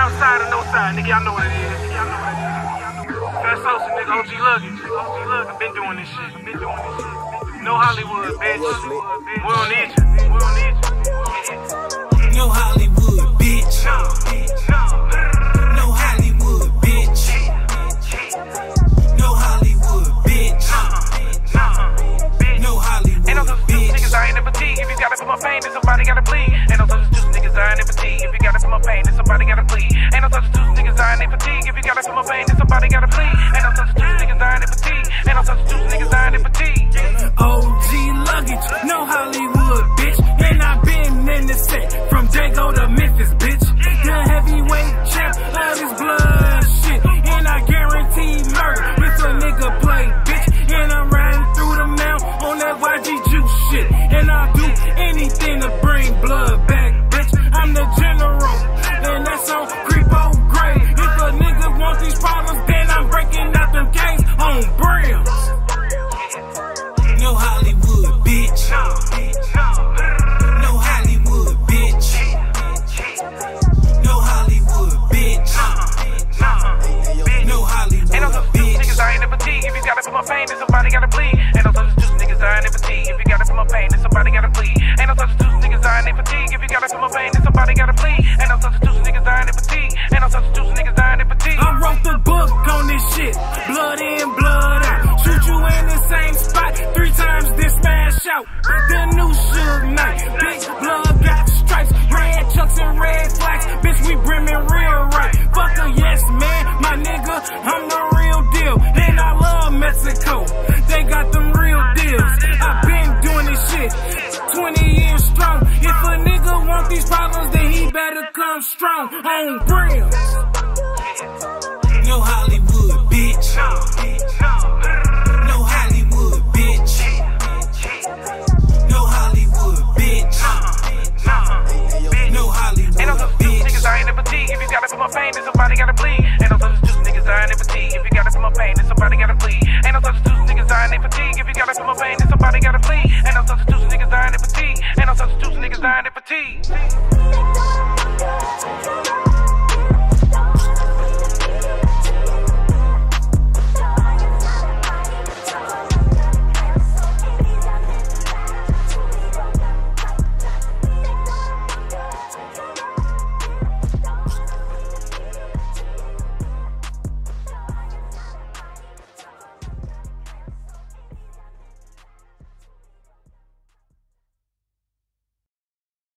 south side or no side, nigga, y'all know what it is. Fat Sosa, nigga, OG Luggage. I've been doing this shit. No Hollywood, bitch. We don't need you. No Hollywood, bitch. No Hollywood, bitch. No Hollywood, bitch. No Hollywood, ain't no such juice, niggas, I ain't never tea. If you got it for my pain, then somebody gotta bleed. Ain't no such juice, niggas, I ain't never tea. If you got it for my pain, then somebody gotta bleed. Ain't no such juice, niggas, I ain't never fatigue. If you got it for my pain, then somebody gotta bleed. Ain't no such juice, niggas, I ain't never fatigue. Ain't no such juice, niggas, I ain't never fatigue. OG Luggage, no Hollywood, bitch. And I've been in the set from Dago to Memphis, bitch. The heavyweight champ of this blood shit. And I guarantee murder if a nigga play, bitch. And I'm riding through the mount on that YG juice shit. And I'll do anything to bring blood back, bitch. I'm the general, and that's on Creepo Gray. If a nigga want these problems, then I'm breaking out them games on Brills. No Hollywood, bitch. No Hollywood, bitch. No Hollywood, bitch. No Hollywood, ain't no such juice, niggas, I ain't never fatigue. If you got it for my pain, then somebody gotta bleed. Ain't no such juice, niggas, I ain't never fatigue. If you got it for my pain, then somebody gotta bleed. Ain't no such juice, niggas, I ain't never fatigue. If you got it for my pain, then somebody gotta bleed. Ain't no such juice, niggas, I ain't never fatigue. Ain't no such juice, niggas, I ain't never fatigue. I wrote the book on this shit. Blood in, blood out. Shoot you in the same spot 3 times, then smash out. The new Suge Knight. Big blood got stripes, red chucks and red flags. Bitch, we brimming real right. Fuck a yes man, my nigga, I'm the real deal. And I love Mexico, they got them real deals. I've been doing this shit 20 years strong. If a nigga want these problems, then he better come strong on Brills. No Hollywood, bitch. No Hollywood, bitch. No Hollywood, bitch. No Hollywood, ain't no such juice, niggas, I ain't never fatigue. If you got it for my pain, then somebody gotta bleed. Ain't no such juice, niggas, I ain't never fatigue. If you got it for my pain, then somebody gotta bleed. Ain't no such juice, niggas, I ain't never fatigue. If you got it for my pain, then somebody gotta bleed. Ain't no such juice, niggas, I ain't never fatigue. Ain't no such juice, niggas, I ain't never fatigue.